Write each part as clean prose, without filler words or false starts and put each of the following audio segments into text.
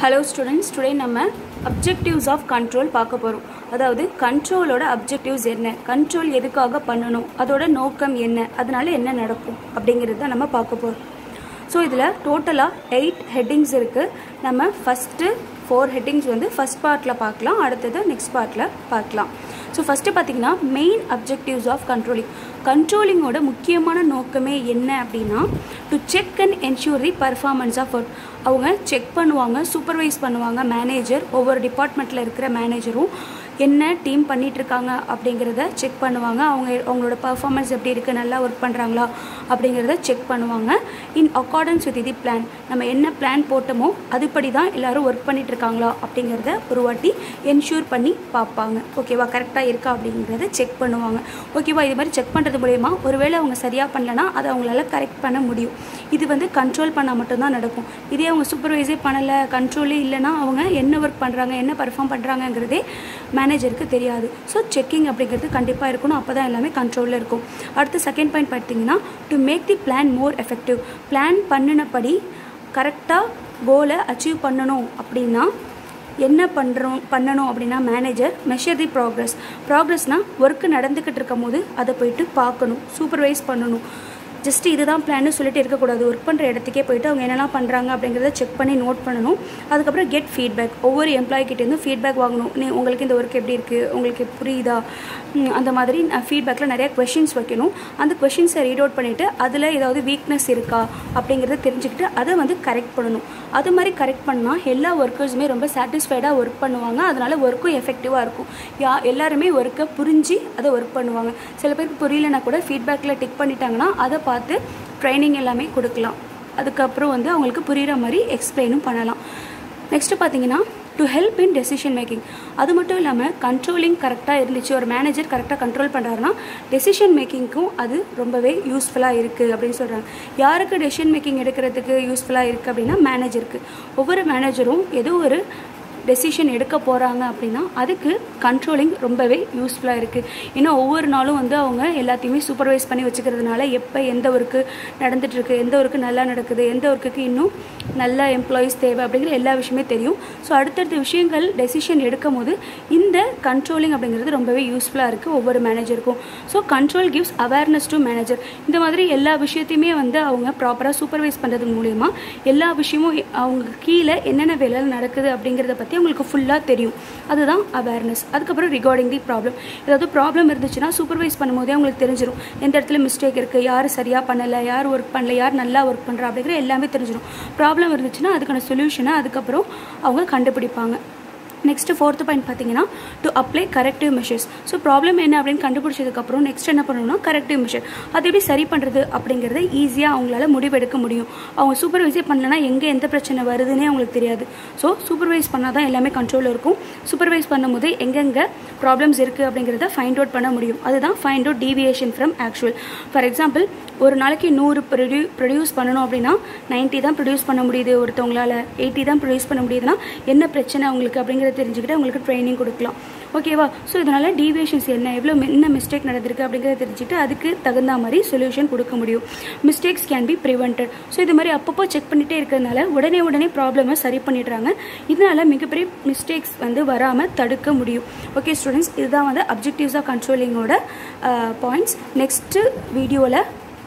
Hello students, today நம்ம objectives of control பார்க்க போறோம். அதாவது கண்ட்ரோலோட objectives என்ன, கண்ட்ரோல் எதுக்காக பண்ணணும், அதோட நோக்கம் என்ன, அதனால என்ன நடக்கும் அப்படிங்கறத நம்ம பார்க்க போறோம். ஸோ இதில் டோட்டலாக 8 ஹெட்டிங்ஸ் இருக்குது. நம்ம ஃபஸ்ட்டு 4 ஹெட்டிங்ஸ் வந்து ஃபஸ்ட் பார்ட்டில் பார்க்கலாம், அடுத்தது நெக்ஸ்ட் பார்ட்டில் பார்க்கலாம். ஸோ ஃபஸ்ட்டு பார்த்திங்கன்னா மெயின் அப்ஜெக்டிவ்ஸ் ஆஃப் கண்ட்ரோலிங்கோட முக்கியமான நோக்கமே என்ன அப்படின்னா to check and ensure the performance of work. அவங்க செக் பண்ணுவாங்க, சூப்பர்வைஸ் பண்ணுவாங்க. மேனேஜர், ஒவ்வொரு டிபார்ட்மெண்ட்டில் இருக்கிற மேனேஜரும் என்ன டீம் பண்ணிகிட்ருக்காங்க அப்படிங்கிறத செக் பண்ணுவாங்க. அவங்களோட பர்ஃபார்மன்ஸ் எப்படி இருக்குது, நல்லா ஒர்க் பண்ணுறாங்களா அப்படிங்கிறத செக் பண்ணுவாங்க. In accordance with the plan, நம்ம என்ன பிளான் போட்டோமோ அதுபடி தான் எல்லோரும் ஒர்க் பண்ணிகிட்ருக்காங்களா அப்படிங்கிறத ஒரு வாட்டி என்ஷூர் பண்ணி பார்ப்பாங்க. ஓகேவா, கரெக்டாக இருக்கா அப்படிங்கிறத செக் பண்ணுவாங்க. ஓகேவா, இது மாதிரி செக் பண்ணுறது மூலயமா ஒருவேளை அவங்க சரியாக பண்ணலன்னா அதை அவங்களால கரெக்ட் பண்ண முடியும். இது வந்து கண்ட்ரோல் பண்ணால் மட்டும்தான் நடக்கும். இதே அவங்க சூப்பர்வைஸே பண்ணலை, கண்ட்ரோலே இல்லைன்னா அவங்க என்ன ஒர்க் பண்ணுறாங்க, என்ன பர்ஃபார்ம் பண்ணுறாங்கங்கிறதே மேனேஜருக்கு தெரியாது. ஸோ செக்கிங் அப்படிங்கிறது கண்டிப்பாக இருக்கணும், அப்போ தான் எல்லாமே கண்ட்ரோலில் இருக்கும். அடுத்து செகண்ட் பாயிண்ட் பார்த்தீங்கன்னா to make the plan more effective. Plan பண்ணினபடி கரெக்டாக கோலை அச்சீவ் பண்ணணும் அப்படின்னா என்ன பண்ணணும் அப்படின்னா மேனேஜர் மெஷர் தி ப்ராக்ரஸ்னால் ஒர்க்கு நடந்துக்கிட்டு இருக்கும் போது அதை போயிட்டு பார்க்கணும், சூப்பர்வைஸ் பண்ணணும். ஜஸ்ட் இதுதான் பிளான்னு சொல்லிட்டு இருக்கக்கூடாது. ஒர்க் பண்ணுற இடத்துக்கே போய்ட்டு அவங்க என்னெல்லாம் பண்ணுறாங்க அப்படிங்கிறத செக் பண்ணி நோட் பண்ணணும். அதுக்கப்புறம் கெட் ஃபீட்பேக், ஒவ்வொரு எம்ப்ளாய்கிட்டேருந்து ஃபீட்பேக் வாங்கணும். உங்களுக்கு இந்த ஒர்க் எப்படி இருக்குது, உங்களுக்கு புரியுதா, அந்த மாதிரி ஃபீட்பேக்கில் நிறையா கொஷின்ஸ் வைக்கணும். அந்த கொஷின்ஸை ரீட் அவுட் பண்ணிவிட்டு அதில் ஏதாவது வீக்னஸ் இருக்கா அப்படிங்கிறத தெரிஞ்சுக்கிட்டு அதை வந்து கரெக்ட் பண்ணணும். அது மாதிரி கரெக்ட் பண்ணால் எல்லா ஒர்க்கர்ஸுமே ரொம்ப சாட்டிஸ்ஃபைடாக ஒர்க் பண்ணுவாங்க. அதனால் ஒர்க்கும் எஃபெக்டிவாக இருக்கும். எல்லாருமே ஒர்க்கை புரிஞ்சு அதை ஒர்க் பண்ணுவாங்க. சில பேருக்கு புரியலன்னா கூட ஃபீட்பேக்கில் டிக் பண்ணிட்டாங்கன்னா அதை பார்த்து ட்ரைனிங் எல்லாமே கொடுக்கலாம். அதுக்கப்புறம் வந்து அவங்களுக்கு புரிகிற மாதிரி எக்ஸ்பிளைனும் பண்ணலாம். நெக்ஸ்ட்டு பார்த்தீங்கன்னா to help in decision making. அது மட்டும் இல்லாமல் கண்ட்ரோலிங் கரெக்டாக இருந்துச்சு, ஒரு மேனேஜர் கரெக்டாக கண்ட்ரோல் பண்ணுறாருன்னா டெசிஷன் மேக்கிங்க்கும் அது ரொம்பவே யூஸ்ஃபுல்லாக இருக்குது அப்படின்னு சொல்கிறாங்க. யாருக்கு டெசிஷன் மேக்கிங் எடுக்கிறதுக்கு யூஸ்ஃபுல்லாக இருக்குது அப்படின்னா மேனேஜருக்கு. ஒவ்வொரு மேனேஜரும் ஏதோ ஒரு டெசிஷன் எடுக்க போகிறாங்க அப்படின்னா அதுக்கு கண்ட்ரோலிங் ரொம்பவே யூஸ்ஃபுல்லாக இருக்குது. ஏன்னா ஒவ்வொரு நாளும் வந்து அவங்க எல்லாத்தையுமே சூப்பர்வைஸ் பண்ணி வச்சுக்கிறதுனால எப்போ எந்த ஒர்க்கு நடந்துகிட்ருக்கு, எந்த ஒர்க்கு நல்லா நடக்குது, எந்த ஒர்க்குக்கு இன்னும் நல்ல எம்ப்ளாயீஸ் தேவை அப்படிங்கிற எல்லா விஷயமே தெரியும். ஸோ அடுத்தடுத்த விஷயங்கள் டெசிஷன் எடுக்கும் போது இந்த கண்ட்ரோலிங் அப்படிங்கிறது ரொம்பவே யூஸ்ஃபுல்லாக இருக்குது ஒவ்வொரு மேனேஜருக்கும். So control gives awareness to manager. இந்த மாதிரி எல்லா விஷயத்தையுமே வந்து அவங்க ப்ராப்பராக சூப்பர்வைஸ் பண்ணுறது மூலயமா எல்லா விஷயமும் அவங்க கீழே என்னென்ன வேலை நடக்குது அப்படிங்கிறத பற்றி உங்களுக்கு ஃபுல்லாக தெரியும். அதுதான் அவேர்னஸ். அதுக்கப்புறம் ரிகார்டிங் தி ப்ராப்ளம், ஏதாவது ப்ராப்ளம் இருந்துச்சுன்னா சூப்பர்வைஸ் பண்ணும்போதே அவங்களுக்கு தெரிஞ்சிடும் எந்த இடத்துல மிஸ்டேக் இருக்குது, யார் சரியாக பண்ணலை, யார் ஒர்க் பண்ணல, யார் நல்லா ஒர்க் பண்ணுறா அப்படிங்கிற எல்லாமே தெரிஞ்சிடும். ப்ராப்ளம் இருந்துச்சுன்னா அதுக்கான சொல்யூஷனை அதுக்கப்புறம் அவங்க கண்டுபிடிப்பாங்க. நெக்ஸ்ட்டு 4th பாயிண்ட் பார்த்தீங்கன்னா to apply corrective measures. So problem என்ன அப்படின்னு கண்டுபிடிச்சதுக்கப்புறம் நெக்ஸ்ட் என்ன பண்ணணும்னா கரெக்டிவ் மெஷர். அது எப்படி சரி பண்ணுறது அப்படிங்கிறத ஈஸியாக அவங்களால முடிவெடுக்க முடியும். அவங்க சூப்பர்வைஸே பண்ணலன்னா எங்கே எந்த பிரச்சனை வருதுன்னே அவங்களுக்கு தெரியாது. ஸோ சூப்பர்வைஸ் பண்ணால் தான் எல்லாமே கண்ட்ரோலில் இருக்கும். சூப்பர்வைஸ் பண்ணும்போது எங்கெங்கே ப்ராப்ளம்ஸ் இருக்குது அப்படிங்கிறத ஃபைண்ட் அவுட் பண்ண முடியும். அதுதான் find out deviation from actual. For example, ஒரு நாளைக்கு 100 ப்ரொடியூஸ் பண்ணணும் அப்படின்னா 90 தான் ப்ரொடியூஸ் பண்ண முடியுது, ஒருத்தவங்களால் 80 தான் ப்ரொடியூஸ் பண்ண முடியுதுன்னா என்ன பிரச்சனை அவங்களுக்கு அப்படிங்கிறத தெரிஞ்சுக்கிட்டு அவங்களுக்கு ட்ரைனிங் கொடுக்கலாம். ஓகேவா, ஸோ இதனால் டீவியேஷன்ஸ் என்ன மிஸ்டேக் நடந்திருக்கு அப்படிங்கிறத தெரிஞ்சுக்கிட்டு அதுக்கு தகுந்த மாதிரி சொல்யூஷன் கொடுக்க முடியும். Mistakes can be prevented. So இது மாதிரி அப்பப்போ செக் பண்ணிகிட்டே இருக்கிறதுனால உடனே ப்ராப்ளமை சரி பண்ணிடுறாங்க. இதனால் மிகப்பெரிய மிஸ்டேக்ஸ் வந்து வராமல் தடுக்க முடியும். ஓகே ஸ்டூடெண்ட்ஸ், இதுதான் வந்து அப்ஜெக்டிவ்ஸ் ஆஃப் கண்ட்ரோலிங்கோட பாயிண்ட்ஸ். நெக்ஸ்ட்டு வீடியோவில்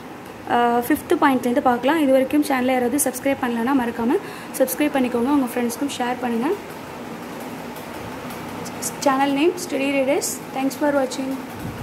5th பாயிண்ட்லேருந்து பார்க்கலாம். இது வரைக்கும் சேனலை யாராவது சப்ஸ்கிரைப் பண்ணலன்னா மறக்காமல் சப்ஸ்கிரைப் பண்ணிக்கோங்க, உங்கள் ஃப்ரெண்ட்ஸ்க்கும் ஷேர் பண்ணுங்கள். Channel name study readers. Thanks for வாட்சிங்.